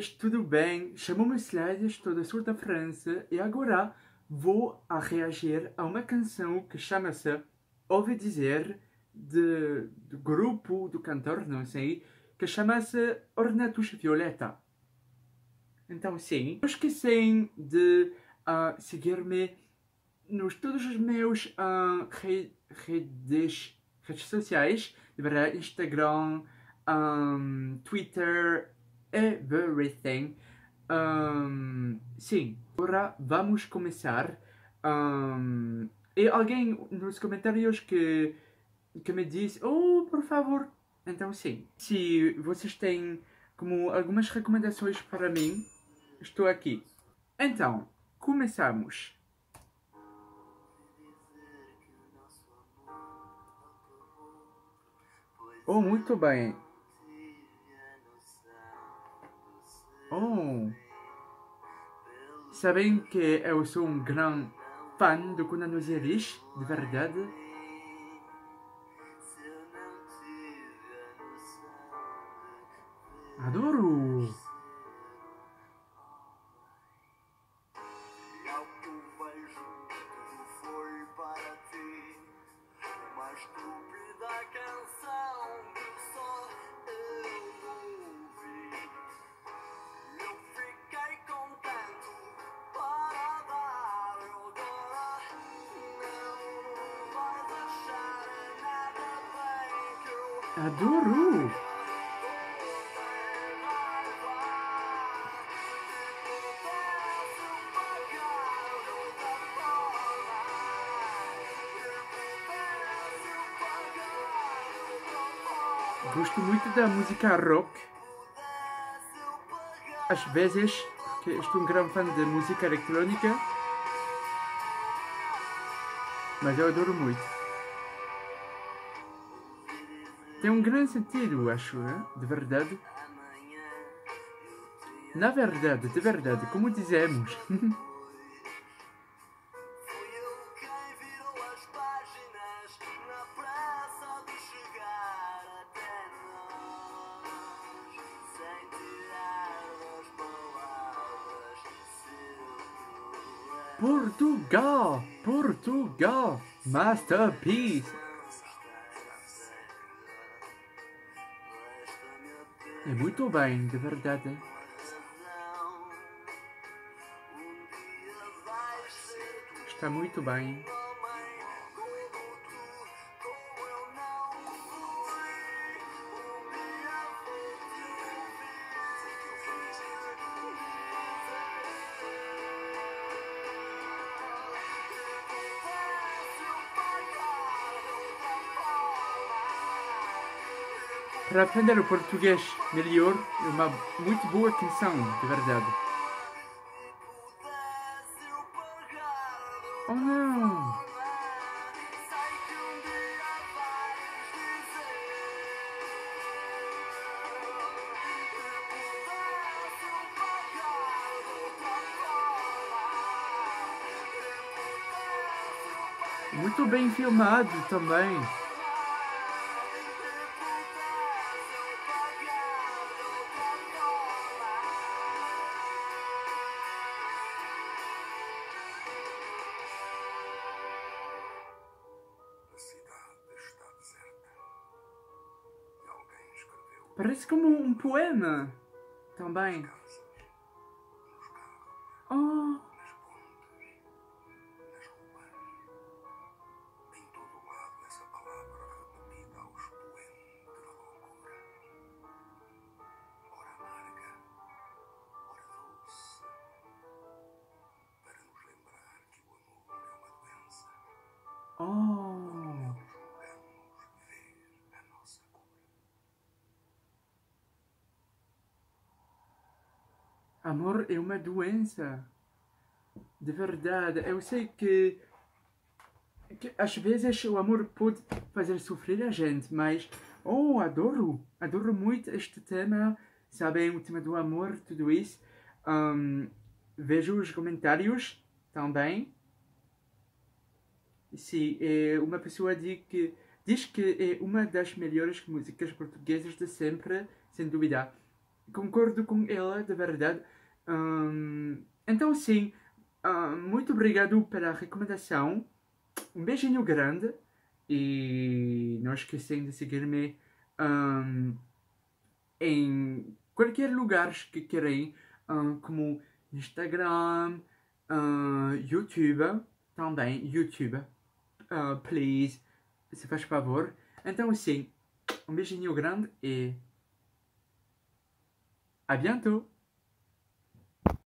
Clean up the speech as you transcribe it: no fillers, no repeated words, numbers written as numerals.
todos, tudo bem? Chamo-me Célia, estou do sul da França e agora vou a reagir a uma canção que chama-se Ouvi Dizer, do grupo, do cantor, não sei, que chama-se Ornatos Violeta. Então sim, não esquecem de seguir-me nos todos os meus redes sociais, de verdade, Instagram, Twitter, everything. Sim, agora vamos começar. E alguém nos comentários que me disse, oh, por favor. Então sim, se vocês têm como algumas recomendações para mim, estou aqui. Então, começamos. Oh, muito bem. Oh, sabem que eu sou um grande fã do Ornatos Violeta, de verdade. Adoro! Adoro! Gosto muito da música rock. Às vezes, porque estou um grande fã de música eletrônica. Mas eu adoro muito. Tem um grande sentido, acho, né? De verdade. Na verdade, de verdade, como dizemos. Portugal! Portugal! Masterpiece! É muito bem, de verdade. Está muito bem. Para aprender o português melhor, é uma muito boa canção, de verdade. Oh não! Muito bem filmado também. Parece como um poema também. Oh! Oh! Amor é uma doença. De verdade. Eu sei que às vezes o amor pode fazer sofrer a gente, mas oh, adoro! Adoro muito este tema. Sabem, o tema do amor, tudo isso. Vejo os comentários também. Sim, uma pessoa diz que é uma das melhores músicas portuguesas de sempre, sem dúvida. concordo com ela, de verdade. Então, sim, muito obrigado pela recomendação. Um beijinho grande e não esquecem de seguir-me hum, em qualquer lugar que querem, como Instagram, YouTube, também YouTube, please, se faz favor. Então, sim, um beijinho grande e à bientôt!